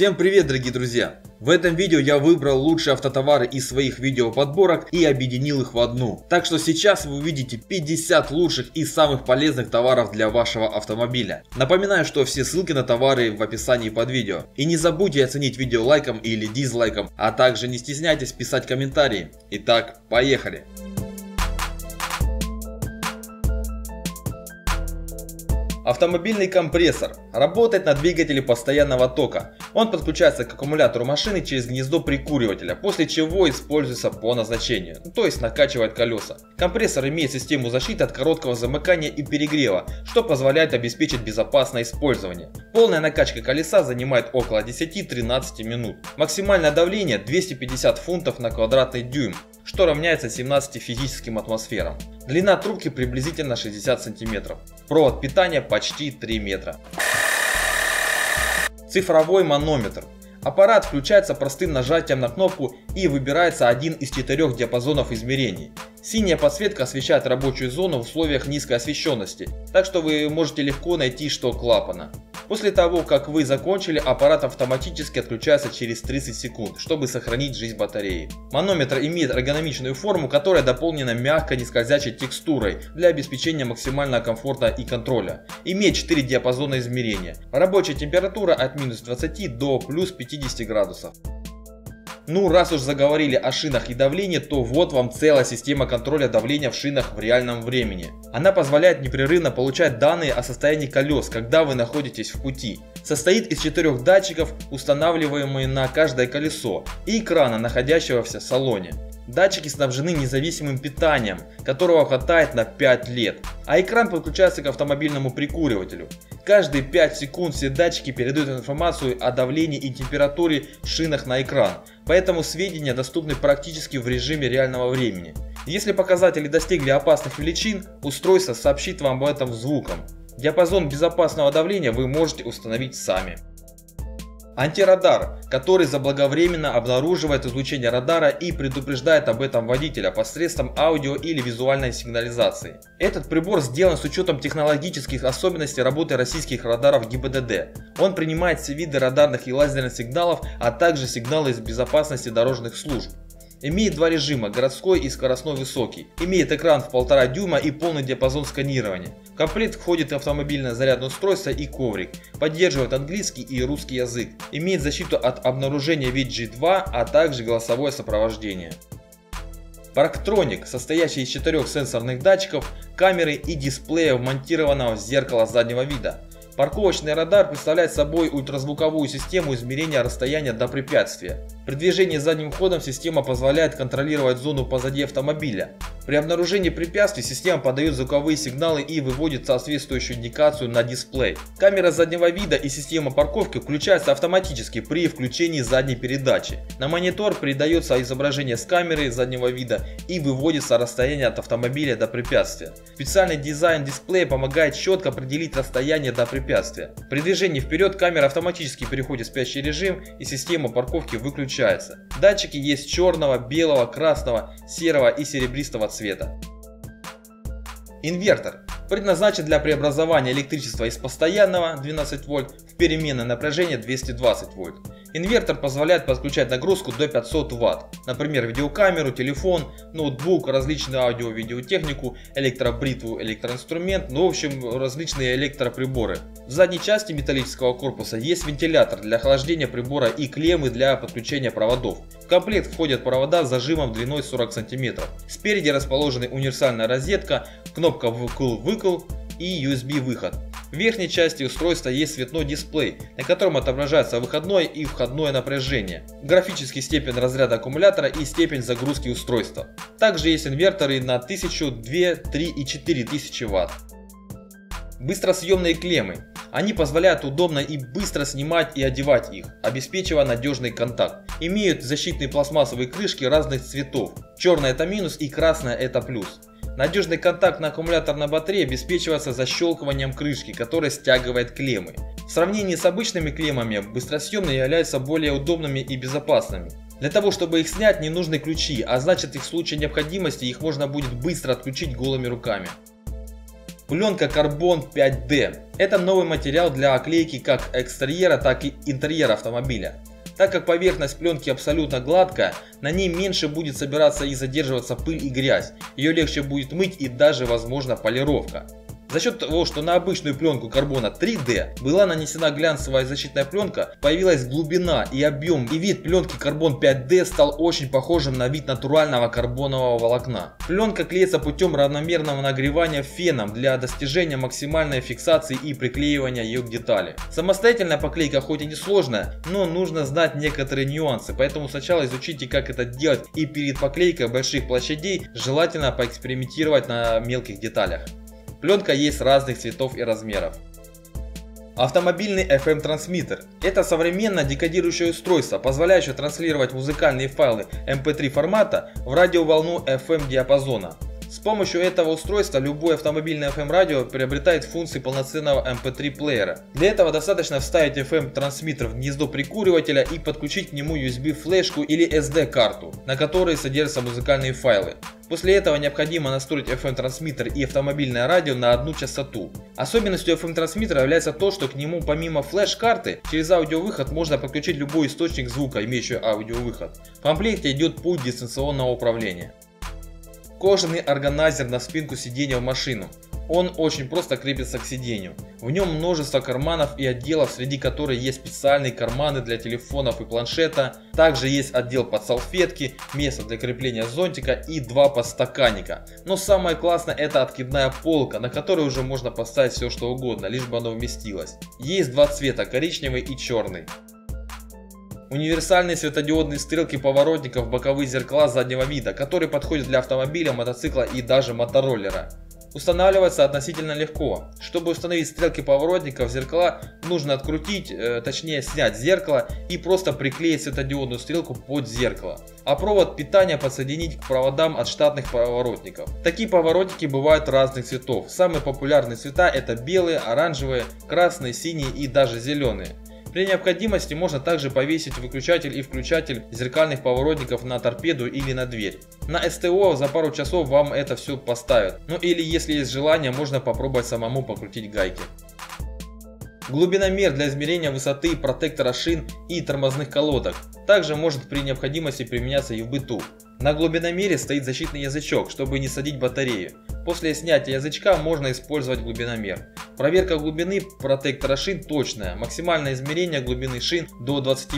Всем привет, дорогие друзья! В этом видео я выбрал лучшие автотовары из своих видеоподборок и объединил их в одну. Так что сейчас вы увидите 50 лучших и самых полезных товаров для вашего автомобиля. Напоминаю, что все ссылки на товары в описании под видео. И не забудьте оценить видео лайком или дизлайком, а также не стесняйтесь писать комментарии. Итак, поехали! Автомобильный компрессор работает на двигателе постоянного тока. Он подключается к аккумулятору машины через гнездо прикуривателя, после чего используется по назначению, то есть накачивает колеса. Компрессор имеет систему защиты от короткого замыкания и перегрева, что позволяет обеспечить безопасное использование. Полная накачка колеса занимает около 10-13 минут. Максимальное давление 250 фунтов на квадратный дюйм, что равняется 17 физическим атмосферам. Длина трубки приблизительно 60 см. Провод питания почти 3 метра. Цифровой манометр. Аппарат включается простым нажатием на кнопку и выбирается один из 4 диапазонов измерений. Синяя подсветка освещает рабочую зону в условиях низкой освещенности, так что вы можете легко найти шток клапана. После того, как вы закончили, аппарат автоматически отключается через 30 секунд, чтобы сохранить жизнь батареи. Манометр имеет эргономичную форму, которая дополнена мягкой нескользящей текстурой для обеспечения максимального комфорта и контроля. Имеет 4 диапазона измерения. Рабочая температура от минус 20 до плюс 50 градусов. Ну, раз уж заговорили о шинах и давлении, то вот вам целая система контроля давления в шинах в реальном времени. Она позволяет непрерывно получать данные о состоянии колес, когда вы находитесь в пути. Состоит из 4 датчиков, устанавливаемых на каждое колесо, и экрана, находящегося в салоне. Датчики снабжены независимым питанием, которого хватает на 5 лет, а экран подключается к автомобильному прикуривателю. Каждые 5 секунд все датчики передают информацию о давлении и температуре в шинах на экран, поэтому сведения доступны практически в режиме реального времени. Если показатели достигли опасных величин, устройство сообщит вам об этом звуком. Диапазон безопасного давления вы можете установить сами. Антирадар, который заблаговременно обнаруживает излучение радара и предупреждает об этом водителя посредством аудио или визуальной сигнализации. Этот прибор сделан с учетом технологических особенностей работы российских радаров ГИБДД. Он принимает все виды радарных и лазерных сигналов, а также сигналы из безопасности дорожных служб. Имеет 2 режима, городской и скоростной высокий. Имеет экран в 1,5 дюйма и полный диапазон сканирования. В комплект входит автомобильное зарядное устройство и коврик. Поддерживает английский и русский язык. Имеет защиту от обнаружения VG2, а также голосовое сопровождение. Парктроник, состоящий из 4 сенсорных датчиков, камеры и дисплея, вмонтированного в зеркало заднего вида. Парковочный радар представляет собой ультразвуковую систему измерения расстояния до препятствия. При движении задним ходом система позволяет контролировать зону позади автомобиля. При обнаружении препятствий система подает звуковые сигналы и выводит соответствующую индикацию на дисплей. Камера заднего вида и система парковки включаются автоматически при включении задней передачи. На монитор передается изображение с камеры заднего вида и выводится расстояние от автомобиля до препятствия. Специальный дизайн дисплея помогает четко определить расстояние до препятствия. При движении вперед камера автоматически переходит в спящий режим и система парковки выключается. Датчики есть черного, белого, красного, серого и серебристого цвета. Инвертор предназначен для преобразования электричества из постоянного 12 вольт в переменное напряжение 220 вольт. Инвертор позволяет подключать нагрузку до 500 Вт, например, видеокамеру, телефон, ноутбук, различную аудио-видеотехнику, электробритву, электроинструмент, в общем, различные электроприборы. В задней части металлического корпуса есть вентилятор для охлаждения прибора и клеммы для подключения проводов. В комплект входят провода с зажимом длиной 40 см. Спереди расположены универсальная розетка, кнопка вкл-выкл и USB-выход. В верхней части устройства есть цветной дисплей, на котором отображается выходное и входное напряжение, графический степень разряда аккумулятора и степень загрузки устройства. Также есть инверторы на 1000, 2, 3 и 4000 Вт. Быстросъемные клеммы. Они позволяют удобно и быстро снимать и одевать их, обеспечивая надежный контакт. Имеют защитные пластмассовые крышки разных цветов. Черная это минус и красная это плюс. Надежный контакт на аккумуляторной батарее обеспечивается защелкиванием крышки, которая стягивает клеммы. В сравнении с обычными клеммами, быстросъемные являются более удобными и безопасными. Для того, чтобы их снять, не нужны ключи, а значит, в случае необходимости их можно будет быстро отключить голыми руками. Пленка Carbon 5D. Это новый материал для оклейки как экстерьера, так и интерьера автомобиля. Так как поверхность пленки абсолютно гладкая, на ней меньше будет собираться и задерживаться пыль и грязь. Ее легче будет мыть и даже возможно полировка. За счет того, что на обычную пленку карбона 3D была нанесена глянцевая защитная пленка, появилась глубина и объем, и вид пленки Carbon 5D стал очень похожим на вид натурального карбонового волокна. Пленка клеится путем равномерного нагревания феном для достижения максимальной фиксации и приклеивания ее к детали. Самостоятельная поклейка хоть и не сложная, но нужно знать некоторые нюансы, поэтому сначала изучите, как это делать, и перед поклейкой больших площадей желательно поэкспериментировать на мелких деталях. Пленка есть разных цветов и размеров. Автомобильный FM-трансмиттер. Это современное декодирующее устройство, позволяющее транслировать музыкальные файлы MP3 формата в радиоволну FM диапазона. С помощью этого устройства любое автомобильное FM-радио приобретает функции полноценного MP3 плеера. Для этого достаточно вставить FM-трансмиттер в гнездо прикуривателя и подключить к нему USB-флешку или SD-карту, на которой содержатся музыкальные файлы. После этого необходимо настроить FM-трансмиттер и автомобильное радио на одну частоту. Особенностью FM-трансмиттера является то, что к нему помимо флеш-карты через аудиовыход можно подключить любой источник звука, имеющий аудиовыход. В комплекте идет пульт дистанционного управления. Кожаный органайзер на спинку сиденья в машину. Он очень просто крепится к сиденью. В нем множество карманов и отделов, среди которых есть специальные карманы для телефонов и планшета. Также есть отдел под салфетки, место для крепления зонтика и два подстаканника. Но самое классное — это откидная полка, на которой уже можно поставить все что угодно, лишь бы оно вместилось. Есть два цвета, коричневый и черный. Универсальные светодиодные стрелки поворотников, боковые зеркала заднего вида, которые подходят для автомобиля, мотоцикла и даже мотороллера. Устанавливается относительно легко. Чтобы установить стрелки поворотников в зеркала, нужно открутить, точнее снять зеркало и просто приклеить светодиодную стрелку под зеркало. А провод питания подсоединить к проводам от штатных поворотников. Такие поворотники бывают разных цветов. Самые популярные цвета — это белые, оранжевые, красные, синие и даже зеленые. При необходимости можно также повесить выключатель и включатель зеркальных поворотников на торпеду или на дверь. На СТО за пару часов вам это все поставят. Ну или если есть желание, можно попробовать самому покрутить гайки. Глубиномер для измерения высоты протектора шин и тормозных колодок. Также может при необходимости применяться и в быту. На глубиномере стоит защитный язычок, чтобы не садить батарею. После снятия язычка можно использовать глубиномер. Проверка глубины протектора шин точная. Максимальное измерение глубины шин до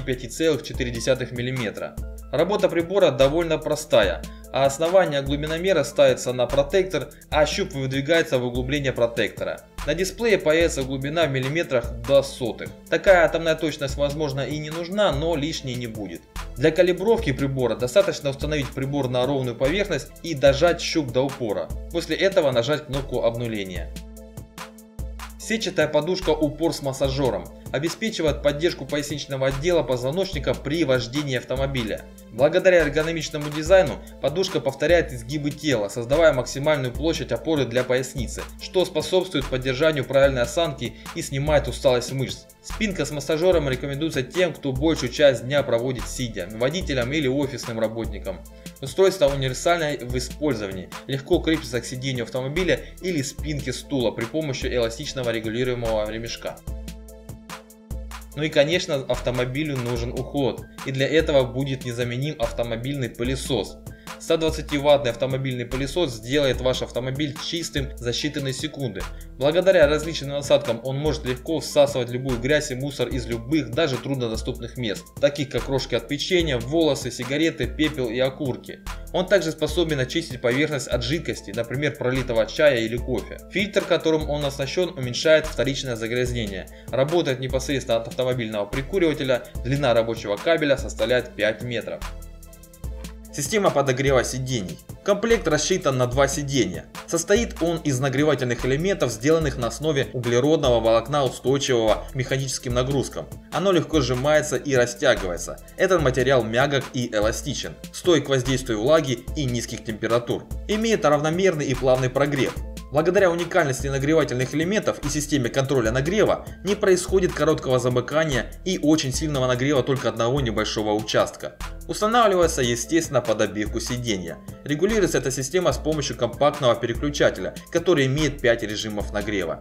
25,4 мм. Работа прибора довольно простая. А основание глубиномера ставится на протектор, а щуп выдвигается в углубление протектора. На дисплее появится глубина в миллиметрах до сотых. Такая атомная точность возможно и не нужна, но лишней не будет. Для калибровки прибора достаточно установить прибор на ровную поверхность и дожать щуп до упора. После этого нажать кнопку обнуления. Сетчатая подушка упор с массажером обеспечивает поддержку поясничного отдела позвоночника при вождении автомобиля. Благодаря эргономичному дизайну подушка повторяет изгибы тела, создавая максимальную площадь опоры для поясницы, что способствует поддержанию правильной осанки и снимает усталость мышц. Спинка с массажером рекомендуется тем, кто большую часть дня проводит сидя, водителям или офисным работникам. Устройство универсальное в использовании, легко крепится к сиденью автомобиля или спинке стула при помощи эластичного регулируемого ремешка. Ну и конечно, автомобилю нужен уход, и для этого будет незаменим автомобильный пылесос. 120-ваттный автомобильный пылесос сделает ваш автомобиль чистым за считанные секунды. Благодаря различным насадкам он может легко всасывать любую грязь и мусор из любых, даже труднодоступных мест, таких как крошки от печенья, волосы, сигареты, пепел и окурки. Он также способен очистить поверхность от жидкости, например, пролитого чая или кофе. Фильтр, которым он оснащен, уменьшает вторичное загрязнение. Работает непосредственно от автомобильного прикуривателя, длина рабочего кабеля составляет 5 метров. Система подогрева сидений. Комплект рассчитан на 2 сиденья. Состоит он из нагревательных элементов, сделанных на основе углеродного волокна, устойчивого к механическим нагрузкам. Оно легко сжимается и растягивается. Этот материал мягок и эластичен, стойк к воздействию влаги и низких температур. Имеет равномерный и плавный прогрев. Благодаря уникальности нагревательных элементов и системе контроля нагрева не происходит короткого замыкания и очень сильного нагрева только одного небольшого участка. Устанавливается, естественно, под обивку сиденья. Регулируется эта система с помощью компактного переключателя, который имеет 5 режимов нагрева.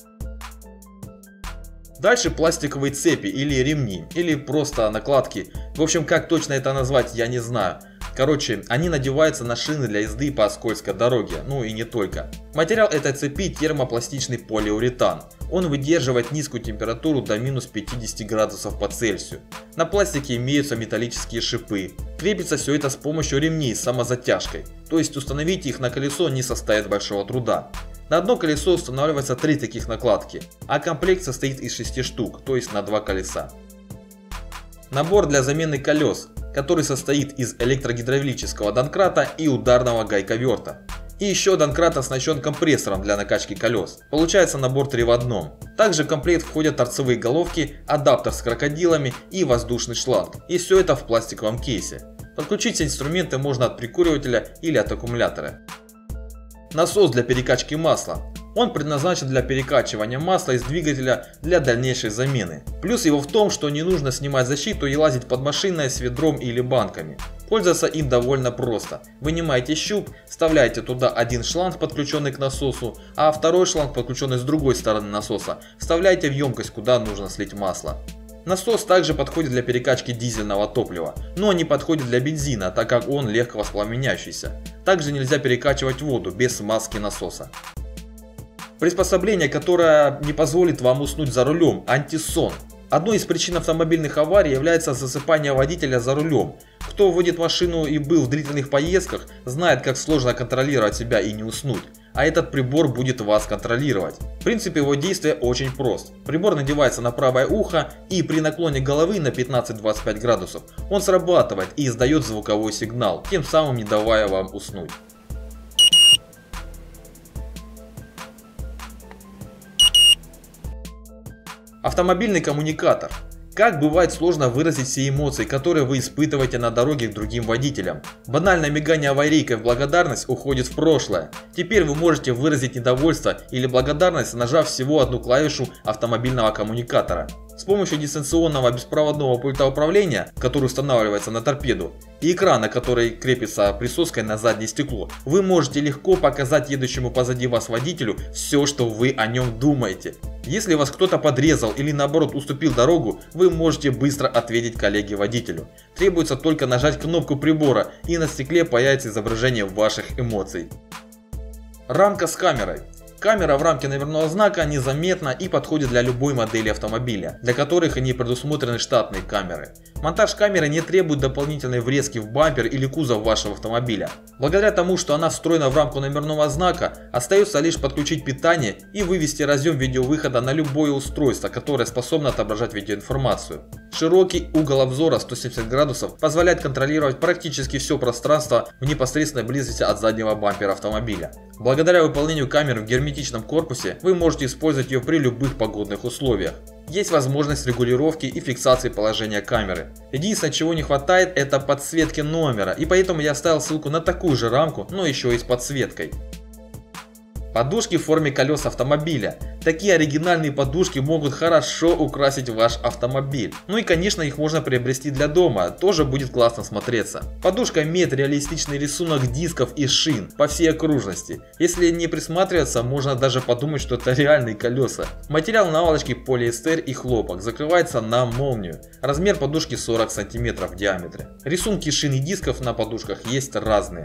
Дальше пластиковые цепи или ремни, или просто накладки. В общем, как точно это назвать, я не знаю. Короче, они надеваются на шины для езды по скользкой дороге, ну и не только. Материал этой цепи термопластичный полиуретан. Он выдерживает низкую температуру до минус 50 градусов по Цельсию. На пластике имеются металлические шипы. Крепится все это с помощью ремней с самозатяжкой. То есть установить их на колесо не составит большого труда. На одно колесо устанавливается 3 таких накладки, а комплект состоит из 6 штук, то есть на 2 колеса. Набор для замены колес, который состоит из электрогидравлического донкрата и ударного гайковерта. И еще донкрат оснащен компрессором для накачки колес. Получается набор 3 в 1. Также в комплект входят торцевые головки, адаптер с крокодилами и воздушный шланг. И все это в пластиковом кейсе. Подключить все инструменты можно от прикуривателя или от аккумулятора. Насос для перекачки масла. Он предназначен для перекачивания масла из двигателя для дальнейшей замены. Плюс его в том, что не нужно снимать защиту и лазить под машиной с ведром или банками. Пользоваться им довольно просто. Вынимаете щуп, вставляете туда один шланг, подключенный к насосу, а второй шланг, подключенный с другой стороны насоса, вставляете в емкость, куда нужно слить масло. Насос также подходит для перекачки дизельного топлива, но не подходит для бензина, так как он легко воспламеняющийся. Также нельзя перекачивать воду без смазки насоса. Приспособление, которое не позволит вам уснуть за рулем – антисон. Одной из причин автомобильных аварий является засыпание водителя за рулем. Кто водит машину и был в длительных поездках, знает, как сложно контролировать себя и не уснуть. А этот прибор будет вас контролировать. Принцип его действия очень прост. Прибор надевается на правое ухо, и при наклоне головы на 15-25 градусов он срабатывает и издает звуковой сигнал, тем самым не давая вам уснуть. Автомобильный коммуникатор. Как бывает сложно выразить все эмоции, которые вы испытываете на дороге к другим водителям. Банальное мигание аварийкой в благодарность уходит в прошлое. Теперь вы можете выразить недовольство или благодарность, нажав всего одну клавишу автомобильного коммуникатора. С помощью дистанционного беспроводного пульта управления, который устанавливается на торпеду, и экрана, который крепится присоской на заднее стекло, вы можете легко показать едущему позади вас водителю все, что вы о нем думаете. Если вас кто-то подрезал или наоборот уступил дорогу, вы можете быстро ответить коллеге-водителю. Требуется только нажать кнопку прибора, и на стекле появится изображение ваших эмоций. Рамка с камерой. Камера в рамке номерного знака незаметна и подходит для любой модели автомобиля, для которых и не предусмотрены штатные камеры. Монтаж камеры не требует дополнительной врезки в бампер или кузов вашего автомобиля. Благодаря тому, что она встроена в рамку номерного знака, остается лишь подключить питание и вывести разъем видеовыхода на любое устройство, которое способно отображать видеоинформацию. Широкий угол обзора 170 градусов позволяет контролировать практически все пространство в непосредственной близости от заднего бампера автомобиля. Благодаря выполнению камер в герметичном корпусе вы можете использовать ее при любых погодных условиях. Есть возможность регулировки и фиксации положения камеры. Единственное, чего не хватает, это подсветки номера, и поэтому я оставил ссылку на такую же рамку, но еще и с подсветкой. Подушки в форме колес автомобиля. Такие оригинальные подушки могут хорошо украсить ваш автомобиль. Ну и конечно, их можно приобрести для дома, тоже будет классно смотреться. Подушка имеет реалистичный рисунок дисков и шин по всей окружности. Если не присматриваться, можно даже подумать, что это реальные колеса. Материал наволочки полиэстер и хлопок, закрывается на молнию. Размер подушки 40 см в диаметре. Рисунки шин и дисков на подушках есть разные.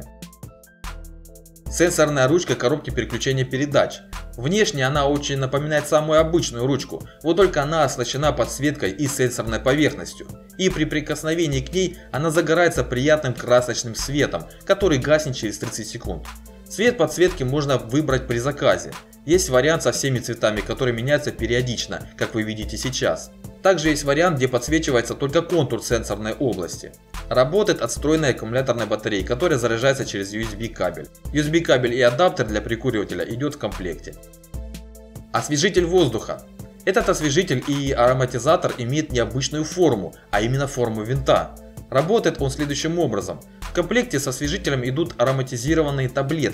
Сенсорная ручка коробки переключения передач. Внешне она очень напоминает самую обычную ручку, вот только она оснащена подсветкой и сенсорной поверхностью. И при прикосновении к ней она загорается приятным красочным светом, который гаснет через 30 секунд. Цвет подсветки можно выбрать при заказе. Есть вариант со всеми цветами, который меняется периодично, как вы видите сейчас. Также есть вариант, где подсвечивается только контур сенсорной области. Работает от встроенной аккумуляторной батареи, которая заряжается через USB кабель. USB кабель и адаптер для прикуривателя идет в комплекте. Освежитель воздуха. Этот освежитель и ароматизатор имеет необычную форму, а именно форму винта. Работает он следующим образом. В комплекте с освежителем идут ароматизированные таблетки.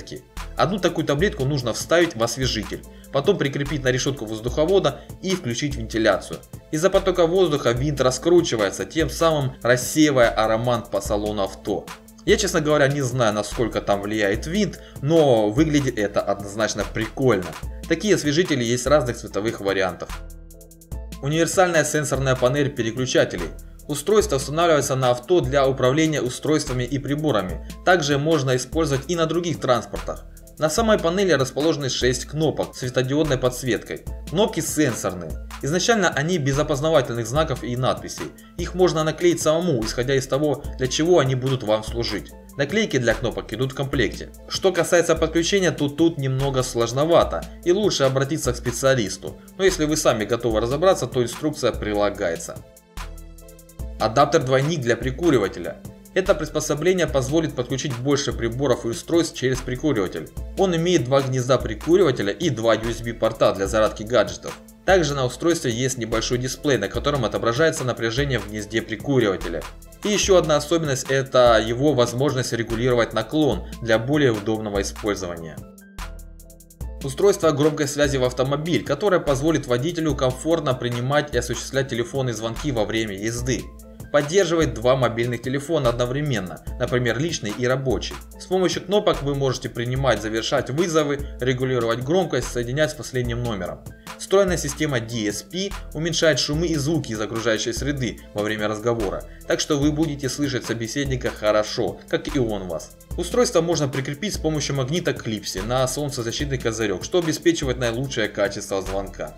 Одну такую таблетку нужно вставить в освежитель, потом прикрепить на решетку воздуховода и включить вентиляцию. Из-за потока воздуха винт раскручивается, тем самым рассеивая аромат по салону авто. Я, честно говоря, не знаю, насколько там влияет винт, но выглядит это однозначно прикольно. Такие освежители есть разных цветовых вариантов. Универсальная сенсорная панель переключателей. Устройство устанавливается на авто для управления устройствами и приборами. Также можно использовать и на других транспортах. На самой панели расположены 6 кнопок с светодиодной подсветкой. Кнопки сенсорные. Изначально они без опознавательных знаков и надписей. Их можно наклеить самому, исходя из того, для чего они будут вам служить. Наклейки для кнопок идут в комплекте. Что касается подключения, то тут немного сложновато и лучше обратиться к специалисту. Но если вы сами готовы разобраться, то инструкция прилагается. Адаптер-двойник для прикуривателя. Это приспособление позволит подключить больше приборов и устройств через прикуриватель. Он имеет 2 гнезда прикуривателя и 2 USB порта для зарядки гаджетов. Также на устройстве есть небольшой дисплей, на котором отображается напряжение в гнезде прикуривателя. И еще одна особенность — это его возможность регулировать наклон для более удобного использования. Устройство громкой связи в автомобиль, которое позволит водителю комфортно принимать и осуществлять телефонные звонки во время езды. Поддерживает 2 мобильных телефона одновременно, например, личный и рабочий. С помощью кнопок вы можете принимать, завершать вызовы, регулировать громкость, соединять с последним номером. Встроенная система DSP уменьшает шумы и звуки из окружающей среды во время разговора, так что вы будете слышать собеседника хорошо, как и он вас. Устройство можно прикрепить с помощью магнита к клипсе на солнцезащитный козырек, что обеспечивает наилучшее качество звонка.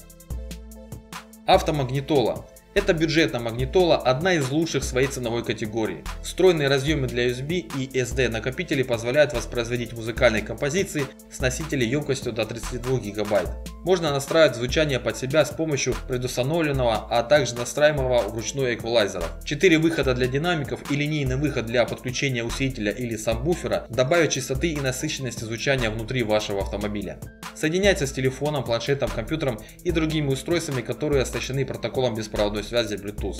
Автомагнитола. Эта бюджетная магнитола одна из лучших в своей ценовой категории. Встроенные разъемы для USB и SD накопители позволяют воспроизводить музыкальные композиции с носителей емкостью до 32 ГБ. Можно настраивать звучание под себя с помощью предустановленного, а также настраиваемого вручную эквалайзера. 4 выхода для динамиков и линейный выход для подключения усилителя или сабвуфера добавят чистоты и насыщенности звучания внутри вашего автомобиля. Соединяется с телефоном, планшетом, компьютером и другими устройствами, которые оснащены протоколом беспроводной связи Bluetooth.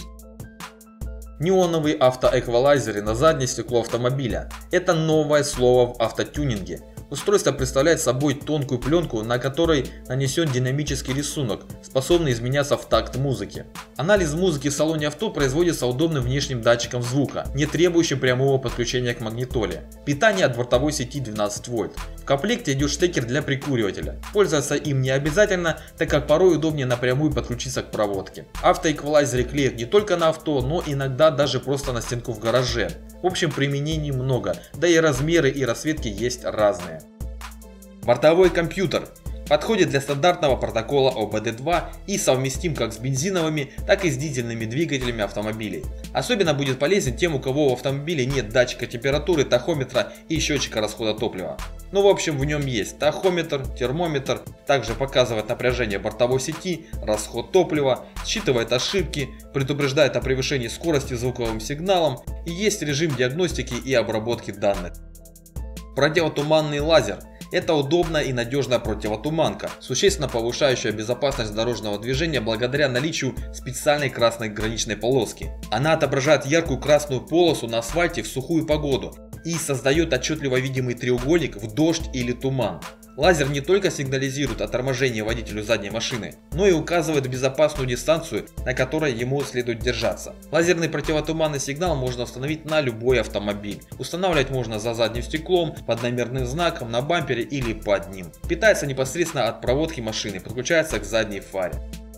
Неоновые автоэквалайзеры на заднее стекло автомобиля. Это новое слово в автотюнинге. Устройство представляет собой тонкую пленку, на которой нанесен динамический рисунок, способный изменяться в такт музыки. Анализ музыки в салоне авто производится удобным внешним датчиком звука, не требующим прямого подключения к магнитоле. Питание от бортовой сети 12 вольт. В комплекте идет штекер для прикуривателя. Пользоваться им не обязательно, так как порой удобнее напрямую подключиться к проводке. Автоэквалайзеры клеят не только на авто, но иногда даже просто на стенку в гараже. В общем, применений много, да и размеры и расцветки есть разные. Бортовой компьютер. Подходит для стандартного протокола OBD2 и совместим как с бензиновыми, так и с дизельными двигателями автомобилей. Особенно будет полезен тем, у кого в автомобиле нет датчика температуры, тахометра и счетчика расхода топлива. Ну, в общем, в нем есть тахометр, термометр, также показывает напряжение бортовой сети, расход топлива, считывает ошибки, предупреждает о превышении скорости звуковым сигналом и есть режим диагностики и обработки данных. Противотуманный лазер. Это удобная и надежная противотуманка, существенно повышающая безопасность дорожного движения благодаря наличию специальной красной граничной полоски. Она отображает яркую красную полосу на асфальте в сухую погоду и создает отчетливо видимый треугольник в дождь или туман. Лазер не только сигнализирует о торможении водителю задней машины, но и указывает безопасную дистанцию, на которой ему следует держаться. Лазерный противотуманный сигнал можно установить на любой автомобиль. Устанавливать можно за задним стеклом, под номерным знаком, на бампере или под ним. Питается непосредственно от проводки машины, подключается к задней фаре.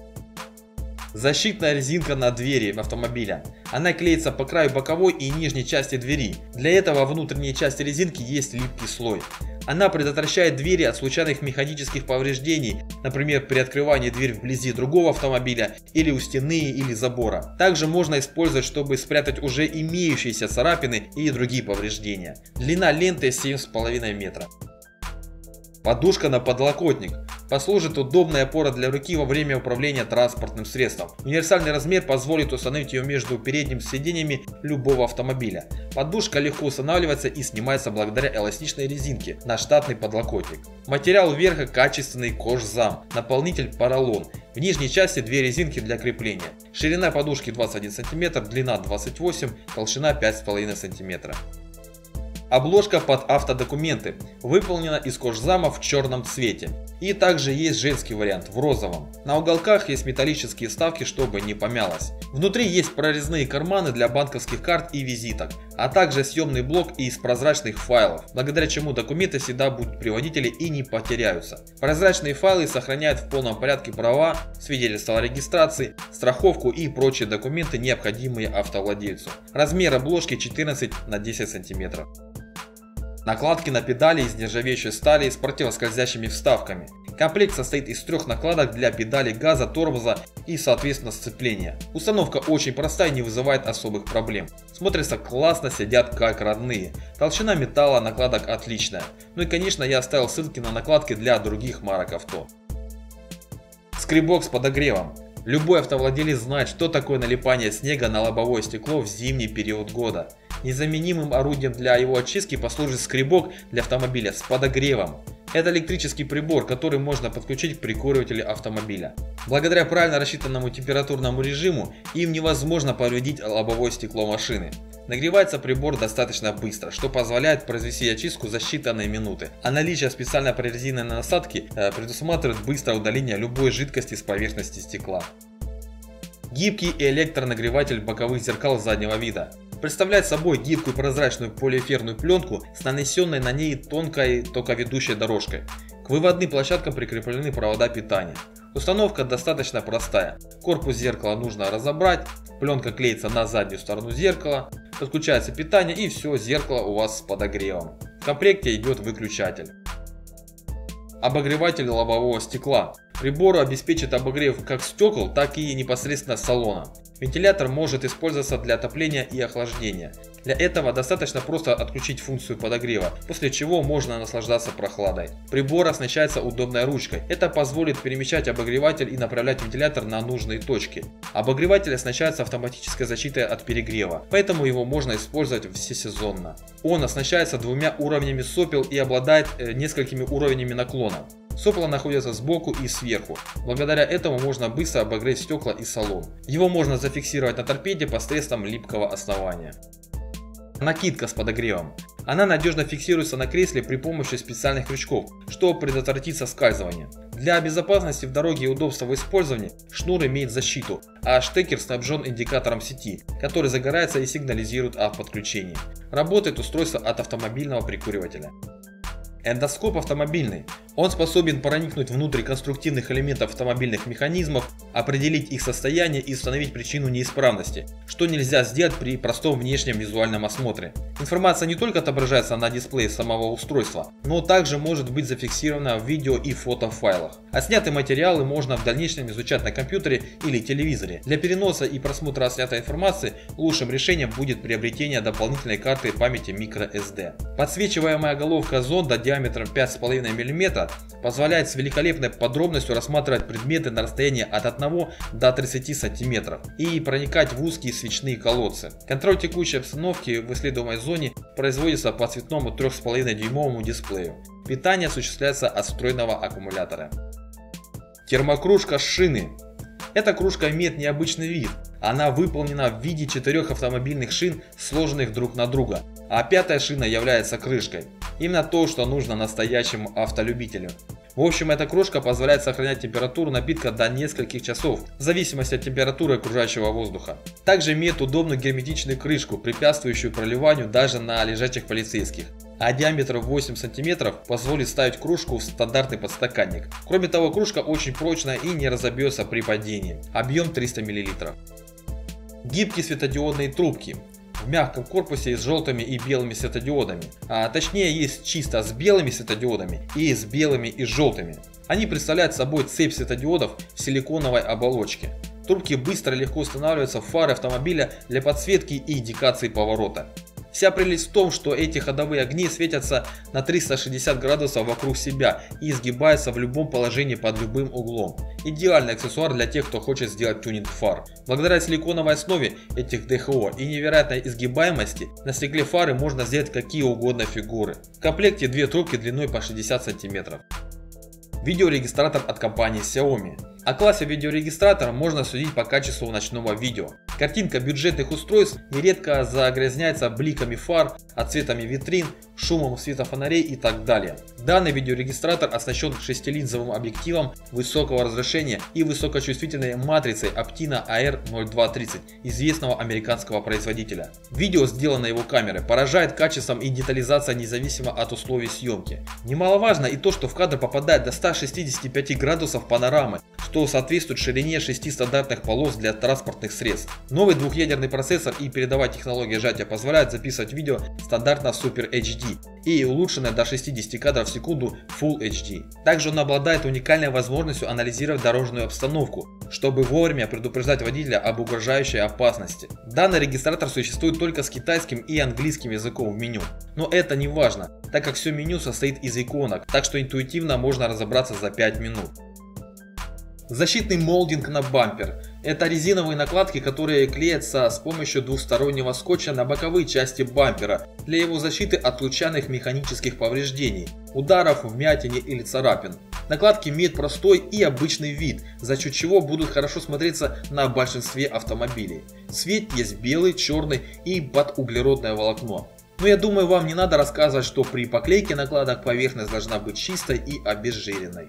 Защитная резинка на двери автомобиля. Она клеится по краю боковой и нижней части двери. Для этого во внутренней части резинки есть липкий слой. Она предотвращает двери от случайных механических повреждений, например, при открывании двери вблизи другого автомобиля или у стены или забора. Также можно использовать, чтобы спрятать уже имеющиеся царапины и другие повреждения. Длина ленты 7,5 метра. Подушка на подлокотник. Послужит удобной опорой для руки во время управления транспортным средством. Универсальный размер позволит установить ее между передними сиденьями любого автомобиля. Подушка легко устанавливается и снимается благодаря эластичной резинке на штатный подлокотник. Материал верха качественный кожзам, наполнитель поролон. В нижней части 2 резинки для крепления. Ширина подушки 21 см, длина 28 см, толщина 5,5 см. Обложка под автодокументы выполнена из кожзама в черном цвете. И также есть женский вариант в розовом. На уголках есть металлические вставки, чтобы не помялось. Внутри есть прорезные карманы для банковских карт и визиток, а также съемный блок из прозрачных файлов, благодаря чему документы всегда будут при водителе и не потеряются. Прозрачные файлы сохраняют в полном порядке права, свидетельства о регистрации, страховку и прочие документы, необходимые автовладельцу. Размер обложки 14 на 10 см. Накладки на педали из нержавеющей стали с противоскользящими вставками. Комплект состоит из 3 накладок для педалей газа, тормоза и соответственно сцепления. Установка очень простая и не вызывает особых проблем. Смотрится классно, сидят как родные. Толщина металла накладок отличная. Ну и конечно я оставил ссылки на накладки для других марок авто. Скребок с подогревом. Любой автовладелец знает, что такое налипание снега на лобовое стекло в зимний период года. Незаменимым орудием для его очистки послужит скребок для автомобиля с подогревом. Это электрический прибор, который можно подключить к прикуривателю автомобиля. Благодаря правильно рассчитанному температурному режиму им невозможно повредить лобовое стекло машины. Нагревается прибор достаточно быстро, что позволяет произвести очистку за считанные минуты. А наличие специальной прорезиненной насадки предусматривает быстрое удаление любой жидкости с поверхности стекла. Гибкий электронагреватель боковых зеркал заднего вида. Представляет собой гибкую прозрачную полиэфирную пленку с нанесенной на ней тонкой токоведущей дорожкой. К выводным площадкам прикреплены провода питания. Установка достаточно простая. Корпус зеркала нужно разобрать, пленка клеится на заднюю сторону зеркала, подключается питание и все, зеркало у вас с подогревом. В комплекте идет выключатель. Обогреватель лобового стекла. Прибор обеспечит обогрев как стекол, так и непосредственно салона. Вентилятор может использоваться для отопления и охлаждения. Для этого достаточно просто отключить функцию подогрева, после чего можно наслаждаться прохладой. Прибор оснащается удобной ручкой. Это позволит перемещать обогреватель и направлять вентилятор на нужные точки. Обогреватель оснащается автоматической защитой от перегрева, поэтому его можно использовать всесезонно. Он оснащается 2 уровнями сопел и обладает несколькими уровнями наклона. Сопла находятся сбоку и сверху. Благодаря этому можно быстро обогреть стекла и салон. Его можно зафиксировать на торпеде посредством липкого основания. Накидка с подогревом. Она надежно фиксируется на кресле при помощи специальных крючков, чтобы предотвратить соскальзывание. Для безопасности в дороге и удобства в использовании шнур имеет защиту, а штекер снабжен индикатором сети, который загорается и сигнализирует о подключении. Работает устройство от автомобильного прикуривателя. Эндоскоп автомобильный. Он способен проникнуть внутрь конструктивных элементов автомобильных механизмов, определить их состояние и установить причину неисправности, что нельзя сделать при простом внешнем визуальном осмотре. Информация не только отображается на дисплее самого устройства, но также может быть зафиксирована в видео и фотофайлах. Отснятые материалы можно в дальнейшем изучать на компьютере или телевизоре. Для переноса и просмотра отснятой информации лучшим решением будет приобретение дополнительной карты памяти microSD. Подсвечиваемая головка зонда диаметром 5,5 мм позволяет с великолепной подробностью рассматривать предметы на расстоянии от 1 до 30 см и проникать в узкие свечные колодцы. Контроль текущей обстановки в исследуемой зоне производится по цветному 3,5-дюймовому дисплею. Питание осуществляется от встроенного аккумулятора. Термокружка с шины. Эта кружка имеет необычный вид. Она выполнена в виде 4 автомобильных шин, сложенных друг на друга, а 5-я шина является крышкой. Именно то, что нужно настоящему автолюбителю. В общем, эта кружка позволяет сохранять температуру напитка до нескольких часов, в зависимости от температуры окружающего воздуха. Также имеет удобную герметичную крышку, препятствующую проливанию даже на лежачих полицейских. А диаметр 8 см позволит ставить кружку в стандартный подстаканник. Кроме того, кружка очень прочная и не разобьется при падении. Объем 300 мл. Гибкие светодиодные трубки. В мягком корпусе с желтыми и белыми светодиодами, а точнее есть чисто с белыми светодиодами и с белыми и желтыми. Они представляют собой цепь светодиодов в силиконовой оболочке. Трубки быстро и легко устанавливаются в фары автомобиля для подсветки и индикации поворота. Вся прелесть в том, что эти ходовые огни светятся на 360 градусов вокруг себя и изгибаются в любом положении под любым углом. Идеальный аксессуар для тех, кто хочет сделать тюнинг фар. Благодаря силиконовой основе этих ДХО и невероятной изгибаемости на стекле фары можно сделать какие угодно фигуры. В комплекте 2 трубки длиной по 60 см. Видеорегистратор от компании Xiaomi. О классе видеорегистратора можно судить по качеству ночного видео. Картинка бюджетных устройств нередко загрязняется бликами фар, отцветами витрин, шумом светофонарей и так далее. Данный видеорегистратор оснащен 6-линзовым объективом высокого разрешения и высокочувствительной матрицей Optina AR0230 известного американского производителя. Видео, сделанное его камерой, поражает качеством и детализацией независимо от условий съемки. Немаловажно и то, что в кадр попадает до 165 градусов панорамы, что соответствует ширине 6 стандартных полос для транспортных средств. Новый двухъядерный процессор и передовая технология сжатия позволяют записывать видео стандартно Super HD и улучшенное до 60 кадров в секунду Full HD. Также он обладает уникальной возможностью анализировать дорожную обстановку, чтобы вовремя предупреждать водителя об угрожающей опасности. Данный регистратор существует только с китайским и английским языком в меню. Но это не важно, так как все меню состоит из иконок, так что интуитивно можно разобраться за 5 минут. Защитный молдинг на бампер. Это резиновые накладки, которые клеятся с помощью двухстороннего скотча на боковые части бампера для его защиты от случайных механических повреждений, ударов, вмятин или царапин. Накладки имеют простой и обычный вид, за счет чего будут хорошо смотреться на большинстве автомобилей. Цвет есть белый, черный и подуглеродное волокно. Но я думаю, вам не надо рассказывать, что при поклейке накладок поверхность должна быть чистой и обезжиренной.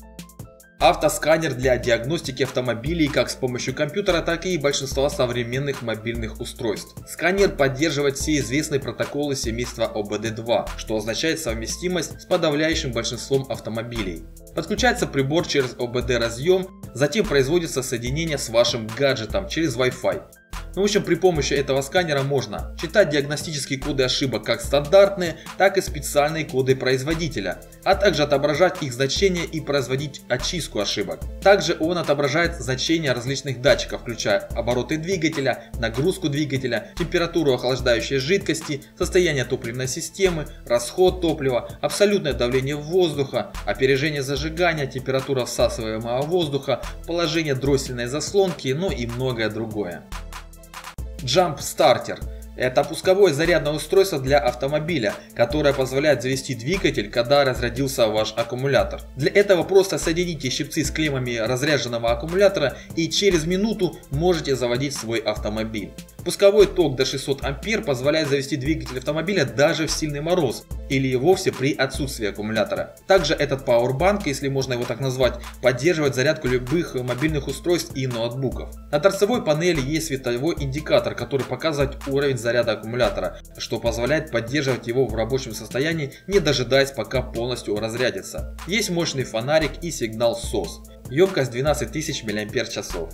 Автосканер для диагностики автомобилей как с помощью компьютера, так и большинства современных мобильных устройств. Сканер поддерживает все известные протоколы семейства OBD2, что означает совместимость с подавляющим большинством автомобилей. Подключается прибор через OBD разъем, затем производится соединение с вашим гаджетом через Wi-Fi. В общем, при помощи этого сканера можно читать диагностические коды ошибок как стандартные, так и специальные коды производителя, а также отображать их значения и производить очистку ошибок. Также он отображает значения различных датчиков, включая обороты двигателя, нагрузку двигателя, температуру охлаждающей жидкости, состояние топливной системы, расход топлива, абсолютное давление воздуха, опережение зажигания, температура всасываемого воздуха, положение дроссельной заслонки, ну и многое другое. Jump Starter – это пусковое зарядное устройство для автомобиля, которое позволяет завести двигатель, когда разрядился ваш аккумулятор. Для этого просто соедините щипцы с клеммами разряженного аккумулятора и через минуту можете заводить свой автомобиль. Пусковой ток до 600 ампер позволяет завести двигатель автомобиля даже в сильный мороз или вовсе при отсутствии аккумулятора. Также этот пауэрбанк, если можно его так назвать, поддерживает зарядку любых мобильных устройств и ноутбуков. На торцевой панели есть световой индикатор, который показывает уровень заряда аккумулятора, что позволяет поддерживать его в рабочем состоянии, не дожидаясь пока полностью разрядится. Есть мощный фонарик и сигнал SOS. Емкость 12 тысяч мАч.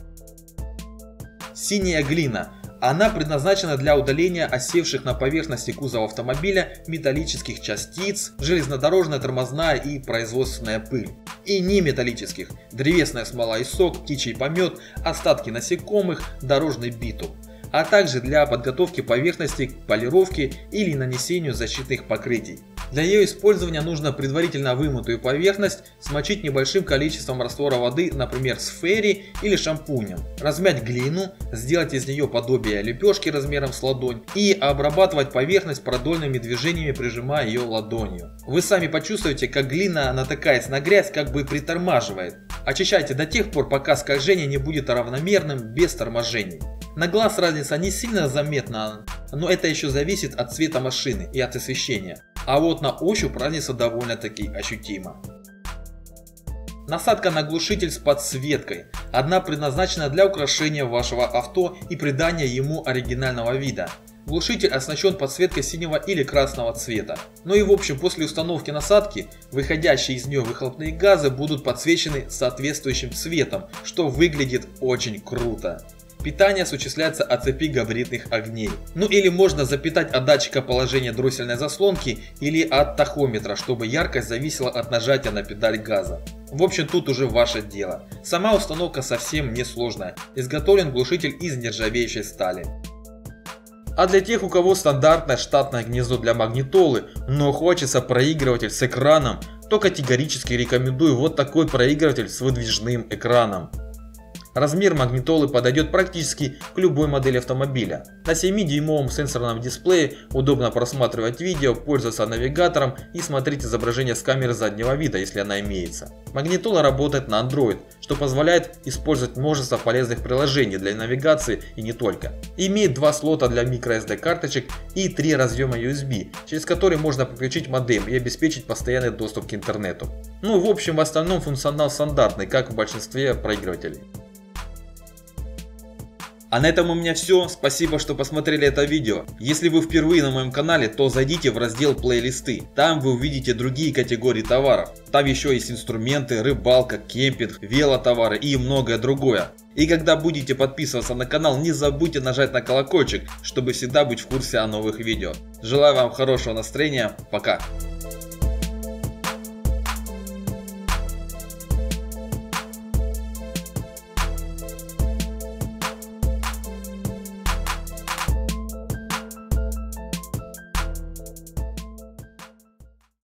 Синяя глина. Она предназначена для удаления осевших на поверхности кузова автомобиля металлических частиц, железнодорожная, тормозная и производственная пыль. И неметаллических – древесная смола и сок, птичий помет, остатки насекомых, дорожный битум. А также для подготовки поверхности к полировке или нанесению защитных покрытий. Для ее использования нужно предварительно вымытую поверхность смочить небольшим количеством раствора воды, например, с ферри или шампунем, размять глину, сделать из нее подобие лепешки размером с ладонь и обрабатывать поверхность продольными движениями, прижимая ее ладонью. Вы сами почувствуете, как глина натыкается на грязь, как бы притормаживает. Очищайте до тех пор, пока скольжение не будет равномерным, без торможений. На глаз разница не сильно заметна, но это еще зависит от цвета машины и от освещения. А вот на ощупь разница довольно-таки ощутима. Насадка на глушитель с подсветкой. Одна предназначена для украшения вашего авто и придания ему оригинального вида. Глушитель оснащен подсветкой синего или красного цвета. Ну и в общем, после установки насадки, выходящие из нее выхлопные газы будут подсвечены соответствующим цветом, что выглядит очень круто. Питание осуществляется от цепи габаритных огней. Ну или можно запитать от датчика положения дроссельной заслонки или от тахометра, чтобы яркость зависела от нажатия на педаль газа. В общем, тут уже ваше дело. Сама установка совсем не сложная. Изготовлен глушитель из нержавеющей стали. А для тех, у кого стандартное штатное гнездо для магнитолы, но хочется проигрыватель с экраном, то категорически рекомендую вот такой проигрыватель с выдвижным экраном. Размер магнитолы подойдет практически к любой модели автомобиля. На 7-дюймовом сенсорном дисплее удобно просматривать видео, пользоваться навигатором и смотреть изображение с камеры заднего вида, если она имеется. Магнитола работает на Android, что позволяет использовать множество полезных приложений для навигации и не только. Имеет 2 слота для microSD карточек и 3 разъема USB, через которые можно подключить модем и обеспечить постоянный доступ к интернету. Ну, в общем, в остальном функционал стандартный, как в большинстве проигрывателей. А на этом у меня все. Спасибо, что посмотрели это видео. Если вы впервые на моем канале, то зайдите в раздел плейлисты. Там вы увидите другие категории товаров. Там еще есть инструменты, рыбалка, кемпинг, велотовары и многое другое. И когда будете подписываться на канал, не забудьте нажать на колокольчик, чтобы всегда быть в курсе о новых видео. Желаю вам хорошего настроения. Пока.